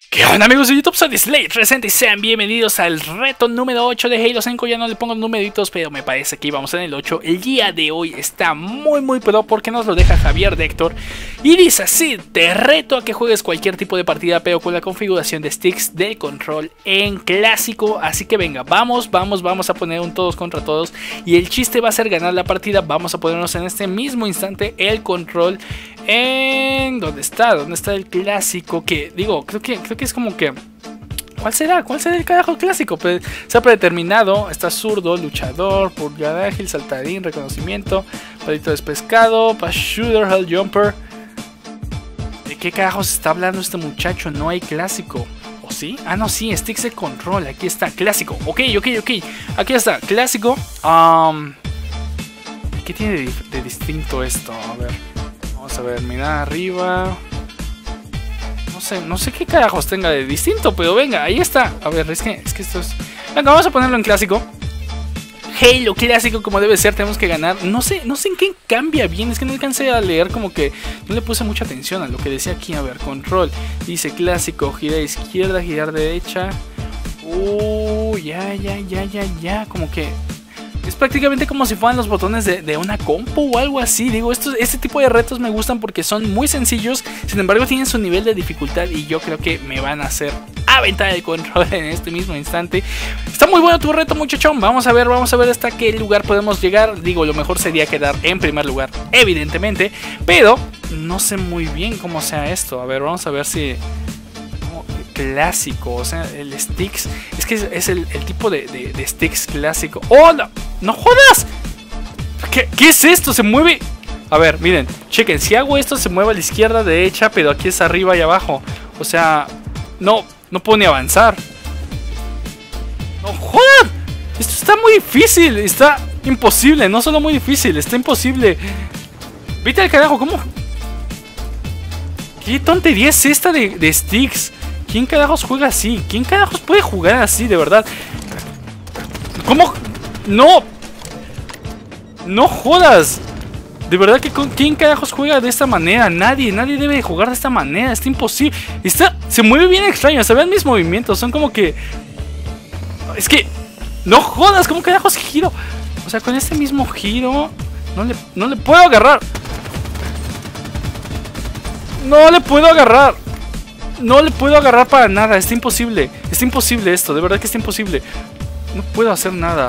¿Qué onda, amigos de YouTube? Soy Slate360 y sean bienvenidos al reto número 8 de Halo 5. Ya no le pongo numeritos, pero me parece que íbamos en el 8. El día de hoy está muy pro porque nos lo deja Javier de Héctor. Y dice así: te reto a que juegues cualquier tipo de partida, pero con la configuración de sticks de control en clásico. Así que venga, vamos a poner un todos contra todos. Y el chiste va a ser ganar la partida. Vamos a ponernos en este mismo instante el control en... ¿Dónde está el clásico? Que digo, creo que es como que... ¿Cuál será el carajo clásico? Pues, se ha predeterminado. Está zurdo, luchador, pulgar ágil, saltarín, reconocimiento, palito de pescado, pass shooter, hell jumper. ¿De qué carajos está hablando este muchacho? No hay clásico. ¿O sí? Ah, no, sí, sticks de control. Aquí está, clásico. Ok. Aquí está, clásico. ¿Qué tiene de distinto esto? A ver. Vamos a ver, mira arriba. No sé qué carajos tenga de distinto, pero venga, ahí está. A ver, es que esto es... Venga, vamos a ponerlo en clásico. Halo clásico como debe ser, tenemos que ganar. No sé en qué cambia bien, es que no alcancé a leer, como que no le puse mucha atención a lo que decía aquí. A ver, control, dice clásico, girar izquierda, girar derecha. Ya, como que... Es prácticamente como si fueran los botones de una compu o algo así. Digo, este tipo de retos me gustan porque son muy sencillos. Sin embargo, tienen su nivel de dificultad y yo creo que me van a hacer aventar el control en este mismo instante. Está muy bueno tu reto, muchachón. Vamos a ver hasta qué lugar podemos llegar. Digo, lo mejor sería quedar en primer lugar, evidentemente. Pero no sé muy bien cómo sea esto. A ver, vamos a ver si... Clásico, o sea, el sticks. Es que es el tipo de sticks clásico. ¡Oh, no jodas! ¿Qué es esto? Se mueve. A ver, miren, chequen. Si hago esto, se mueve a la izquierda, derecha, pero aquí es arriba y abajo. O sea, no puedo ni avanzar. ¡No jodas! Esto está muy difícil. Está imposible. No solo muy difícil, está imposible. Vete al carajo, ¿cómo? ¿Qué tontería es esta de sticks? ¿Quién carajos juega así? ¿Quién carajos puede jugar así, de verdad? ¿Cómo? ¡No! ¡No jodas! De verdad que ¿quién carajos juega de esta manera? Nadie debe jugar de esta manera. Está imposible. Se mueve bien extraño. Se ven mis movimientos. Son como que... Es que... ¡No jodas! ¿Cómo carajos giro? O sea, con este mismo giro... No le puedo agarrar. No le puedo agarrar. No le puedo agarrar para nada, está imposible. Está imposible esto, de verdad que está imposible. No puedo hacer nada.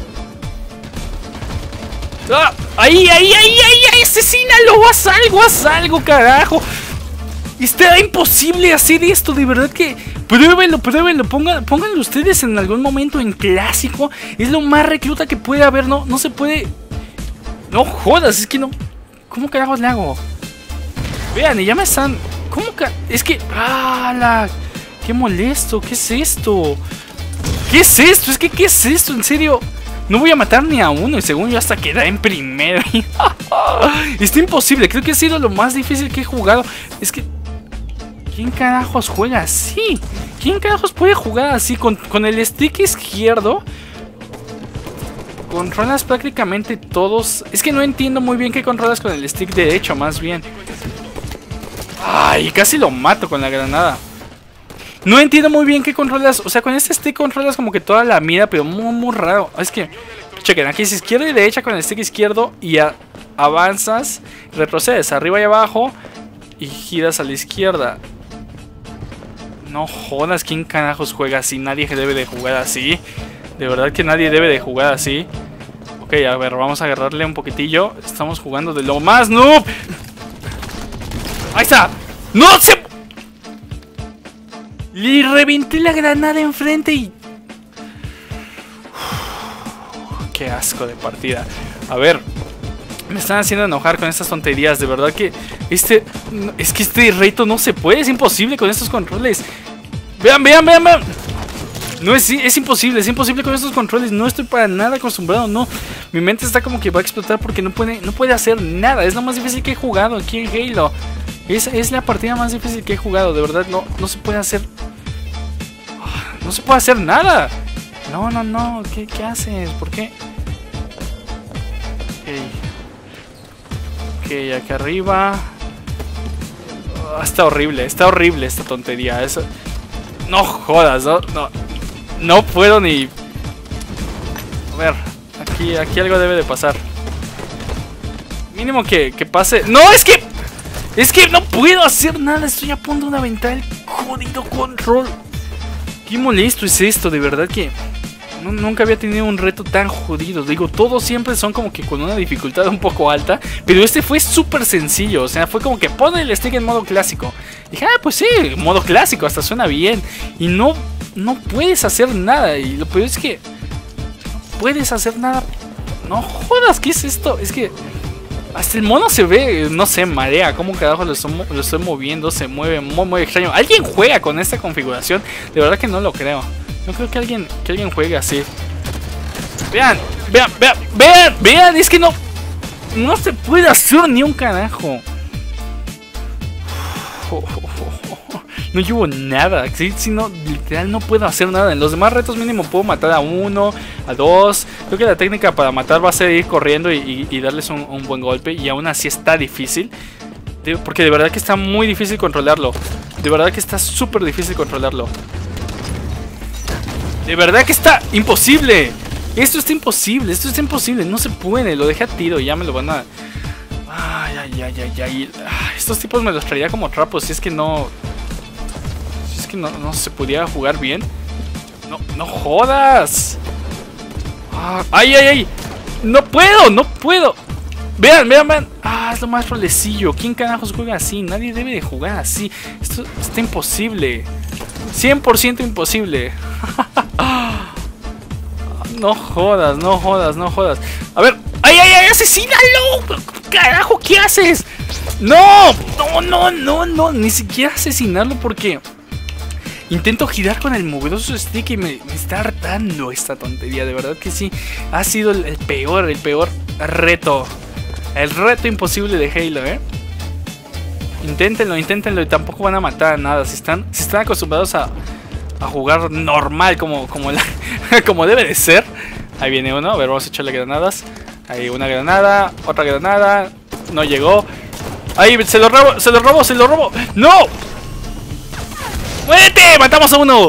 ¡Ah! ¡Ahí! ¡Asesínalo! ¡Haz algo, carajo! Está imposible hacer esto, de verdad que... Pruébenlo. Pónganlo ustedes en algún momento en clásico. Es lo más recluta que puede haber, no se puede... No jodas, es que no... ¿Cómo carajos le hago? Vean, y ya me están... ¿Cómo que? Es que... ¡Ah! ¡Qué molesto! ¿Qué es esto? ¿Qué es esto? Es que ¿qué es esto? En serio. No voy a matar ni a uno y según yo hasta quedar en primero. Está imposible. Creo que ha sido lo más difícil que he jugado. Es que... ¿Quién carajos juega así? ¿Quién carajos puede jugar así? Con el stick izquierdo controlas prácticamente todos. Es que no entiendo muy bien qué controlas con el stick derecho, más bien. Ay, casi lo mato con la granada. No entiendo muy bien qué controlas. O sea, con este stick controlas como que toda la mira, pero muy raro. Es que, chequen, aquí es izquierda y derecha con el stick izquierdo. Y avanzas, retrocedes arriba y abajo y giras a la izquierda. No jodas, ¿quién carajos juega así? Nadie debe de jugar así. De verdad que nadie debe de jugar así. Ok, a ver, vamos a agarrarle un poquitillo. Estamos jugando de lo más noob. Ahí está. ¡No se! Le reventé la granada enfrente y... Qué asco de partida. A ver. Me están haciendo enojar con estas tonterías. De verdad que es que este reto no se puede. Es imposible con estos controles. Vean. No es imposible con estos controles. No estoy para nada acostumbrado. No. Mi mente está como que va a explotar porque no puede hacer nada. Es lo más difícil que he jugado aquí en Halo. Es la partida más difícil que he jugado, de verdad, no se puede hacer... No se puede hacer nada. No, ¿qué haces? ¿Por qué? Ok, acá arriba... Está horrible esta tontería. No jodas, no puedo ni... A ver, aquí algo debe de pasar. Mínimo que pase... ¡No! Es que no puedo hacer nada. Estoy a punto de aventar el jodido control. Qué molesto es esto, de verdad que... nunca había tenido un reto tan jodido. Digo, todos siempre son como que con una dificultad un poco alta, pero este fue súper sencillo. O sea, fue como que pone el stick en modo clásico. Y dije, pues sí, modo clásico, hasta suena bien. Y no puedes hacer nada. Y lo peor es que no puedes hacer nada. No jodas, ¿qué es esto? Es que hasta el mono se ve, no sé, marea. ¿Cómo carajo lo estoy moviendo? Se mueve muy extraño. ¿Alguien juega con esta configuración? De verdad que no lo creo. No creo que alguien juegue así. Vean, es que no se puede hacer ni un carajo. No llevo nada. Si no, literal no puedo hacer nada. En los demás retos mínimo puedo matar a 1, a 2. Creo que la técnica para matar va a ser ir corriendo y darles un buen golpe. Y aún así está difícil. Porque de verdad que está muy difícil controlarlo. De verdad que está súper difícil controlarlo. De verdad que está imposible. Esto está imposible, no se puede. Lo dejé a tiro y ya me lo van a... Ay. Estos tipos me los traía como trapos. Si es que no se pudiera jugar bien. No jodas. Ay. No puedo. Vean. Es lo más rolecillo. ¿Quién carajos juega así? Nadie debe de jugar así. Esto está imposible. 100% imposible. No jodas. A ver. ¡Ay! ¡Asesínalo! ¡Carajo! ¿Qué haces? ¡No! Ni siquiera asesinarlo porque intento girar con el moveroso stick y me está hartando esta tontería. De verdad que sí. Ha sido el peor reto. El reto imposible de Halo, Inténtenlo y tampoco van a matar a nada. Si están acostumbrados a jugar normal como debe de ser. Ahí viene uno, a ver, vamos a echarle granadas. Ahí una granada, otra granada. No llegó. Ahí, se lo robo. ¡No! ¡Muérete! ¡Matamos a uno!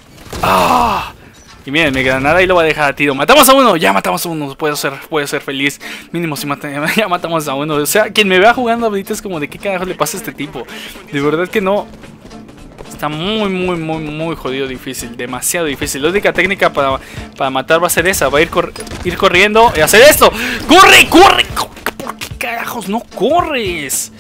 Y miren, mi granada ahí lo va a dejar a tiro. ¡Matamos a uno! Ya matamos a uno. Puedo ser feliz. Mínimo si ya matamos a uno. O sea, quien me vea jugando ahorita es como de qué carajo le pasa a este tipo. De verdad que no. Está muy jodido, difícil. Demasiado difícil. La única técnica para matar va a ser esa. Va a ir corriendo y hacer esto. ¡Corre! ¿Por qué carajos no corres?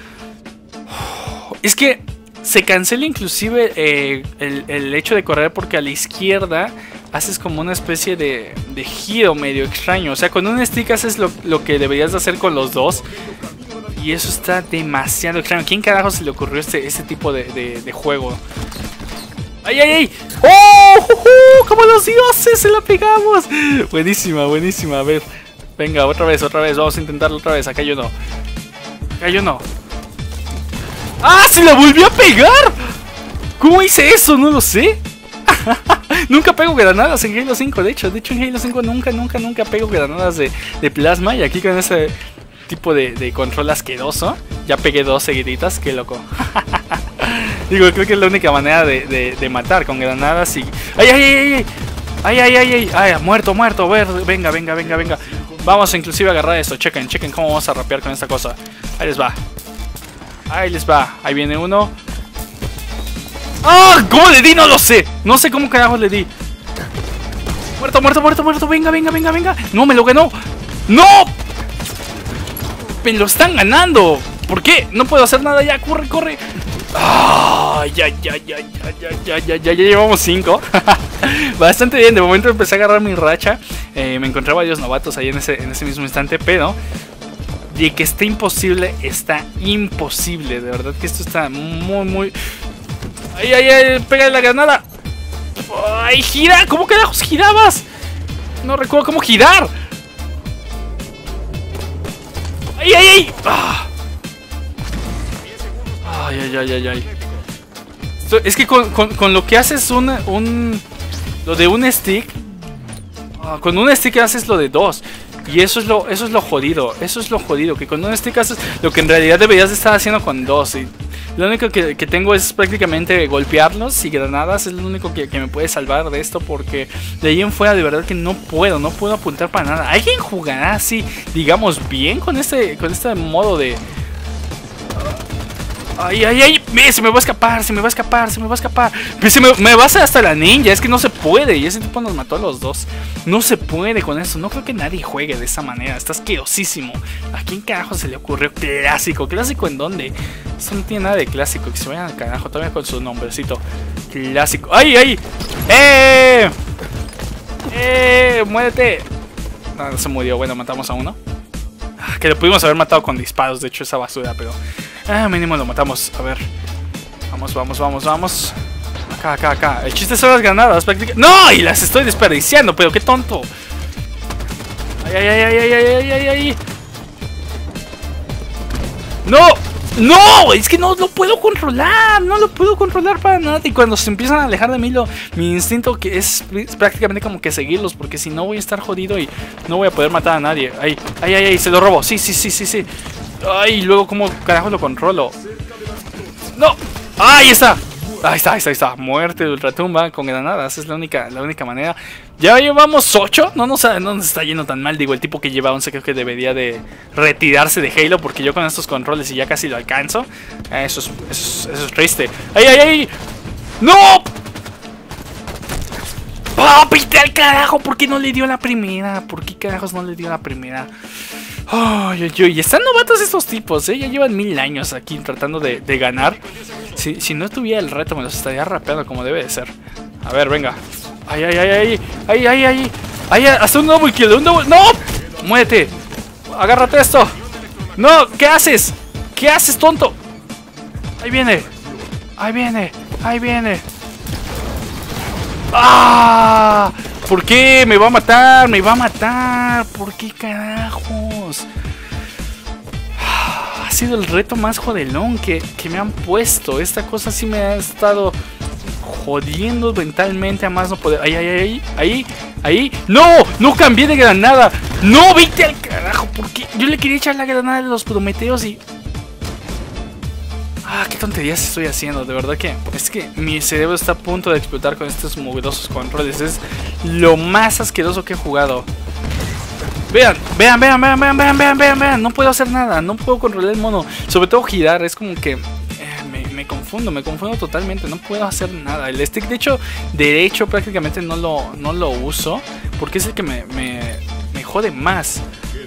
Es que se cancela inclusive el hecho de correr porque a la izquierda haces como una especie de giro medio extraño. O sea, con un stick haces lo que deberías de hacer con los dos. Y eso está demasiado extraño. ¿Quién carajo se le ocurrió este tipo de juego? ¡Ay! ¡Oh! ¡Como los dioses! ¡Se la pegamos! Buenísima. A ver. Venga, otra vez. Vamos a intentarlo otra vez. Acá yo no. ¡Ah! ¡Se la volvió a pegar! ¿Cómo hice eso? No lo sé. Nunca pego granadas en Halo 5. De hecho en Halo 5 nunca pego granadas de plasma. Y aquí con ese tipo de control asqueroso ya pegué 2 seguiditas. Qué loco. Digo, creo que es la única manera de matar con granadas y... ¡Ay! Muerto. A ver, venga. Vamos a inclusive a agarrar esto. Chequen cómo vamos a rapear con esta cosa. Ahí les va. Ahí viene uno. ¡Ah! ¿Cómo le di? No lo sé. No sé cómo carajo le di. Muerto. Venga. No, me lo ganó. ¡No! Me lo están ganando. ¿Por qué? No puedo hacer nada ya. Corre. ¡Ah! Ya llevamos 5. Bastante bien. De momento empecé a agarrar mi racha. Me encontré varios novatos ahí en ese mismo instante. Pero de que está imposible. De verdad que esto está muy... ¡Ay! ¡Pégale la granada! ¡Ay, gira! ¿Cómo carajos girabas? No recuerdo cómo girar. ¡Ay! ¡Ay! Es que con lo que haces lo de un stick. Con un stick haces lo de 2. Y eso es lo jodido. Que con un stick haces lo que en realidad deberías de estar haciendo con 2. Lo único que tengo es prácticamente golpearlos y granadas. Es lo único que me puede salvar de esto, porque de ahí en fuera de verdad que no puedo apuntar para nada. ¿Alguien jugará así, digamos, bien con este modo de... Ay, ay, ay, se me va a escapar, se me va a escapar. Me va a hacer hasta la ninja, es que no se puede. Y ese tipo nos mató a los dos. No se puede con eso, no creo que nadie juegue de esa manera. Está asquerosísimo. ¿A quién carajo se le ocurrió? Clásico, ¿clásico en dónde? Eso no tiene nada de clásico, que se vayan al carajo, todavía con su nombrecito. Clásico, ¡ay, ay! ¡Muérete! No se murió, bueno, matamos a uno. Que lo pudimos haber matado con disparos, de hecho, esa basura, pero... mínimo lo matamos. A ver. Vamos. Acá. El chiste son las granadas prácticamente. ¡No! Y las estoy desperdiciando, pero qué tonto. Ay. ¡No! Es que no lo puedo controlar. No lo puedo controlar para nada. Y cuando se empiezan a alejar de mí, mi instinto que es prácticamente como que seguirlos, porque si no voy a estar jodido y no voy a poder matar a nadie. Ay, se lo robo. Sí. Ay, luego cómo carajo lo controlo. ¡No! ¡Ahí está! Ahí está. Muerte de ultratumba con granadas. Es la única manera. Ya llevamos 8. No nos está yendo tan mal. Digo, el tipo que lleva 11 creo que debería de retirarse de Halo, porque yo con estos controles y ya casi lo alcanzo. Eso es triste. ¡Ay! ¡No! ¡Pite al carajo! ¿Por qué no le dio la primera? ¿Por qué carajos no le dio la primera? Ay, están novatos estos tipos, ya llevan 1000 años aquí tratando de ganar. Si no tuviera el reto me los estaría rapeando como debe de ser. A ver, venga. Ay, hasta un double kill, ¡no! ¡Muérete! ¡Agárrate esto! ¡No! ¿Qué haces? ¿Qué haces, tonto? Ahí viene. ¡Ah! ¿Por qué? Me va a matar. ¿Por qué carajos? Ha sido el reto más jodelón que me han puesto. Esta cosa sí me ha estado jodiendo mentalmente a más no poder. Ahí. No cambié de granada. No, vete al carajo. Porque yo le quería echar la granada de los Prometeos y... qué tonterías estoy haciendo, de verdad que es que mi cerebro está a punto de explotar con estos mugrosos controles. Es lo más asqueroso que he jugado. Vean, no puedo hacer nada, no puedo controlar el mono, sobre todo girar, es como que me confundo totalmente, no puedo hacer nada. El stick de hecho derecho prácticamente no lo uso, porque es el que me jode más.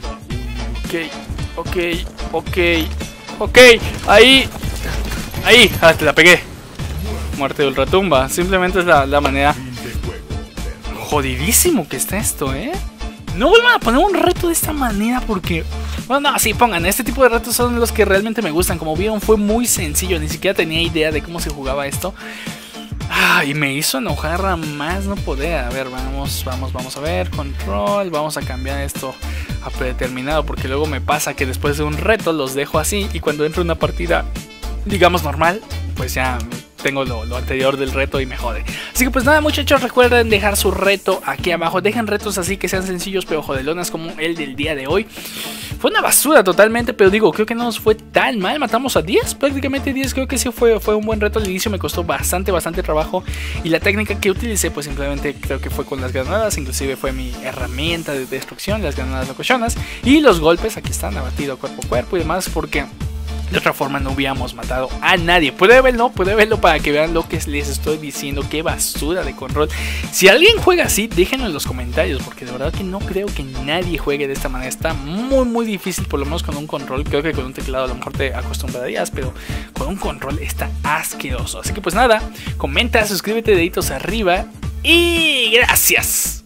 Ok, ahí, te la pegué. Muerte de ultratumba. Simplemente es la manera. Jodidísimo que está esto, No vuelvan a poner un reto de esta manera, porque... Bueno, no, sí, pongan. Este tipo de retos son los que realmente me gustan. Como vieron, fue muy sencillo. Ni siquiera tenía idea de cómo se jugaba esto. Y me hizo enojar a más no poder. A ver, vamos a ver. Control. Vamos a cambiar esto a predeterminado, porque luego me pasa que después de un reto los dejo así, y cuando entro en una partida, digamos normal, pues ya tengo lo anterior del reto y me jode. Así que pues nada, muchachos, recuerden dejar su reto aquí abajo. Dejen retos así que sean sencillos pero jodelonas, como el del día de hoy. Fue una basura totalmente, pero digo, creo que no nos fue tan mal. Matamos a 10, prácticamente 10. Creo que sí fue un buen reto. Al inicio me costó bastante trabajo, y la técnica que utilicé pues simplemente creo que fue con las granadas. Inclusive fue mi herramienta de destrucción, las granadas locochonas, y los golpes, aquí están, abatido cuerpo a cuerpo y demás, porque de otra forma no hubiéramos matado a nadie. Puede verlo para que vean lo que les estoy diciendo. Qué basura de control. Si alguien juega así, déjenlo en los comentarios, porque de verdad que no creo que nadie juegue de esta manera. Está muy difícil, por lo menos con un control. Creo que con un teclado a lo mejor te acostumbrarías, pero con un control está asqueroso. Así que pues nada, comenta, suscríbete, deditos arriba y gracias.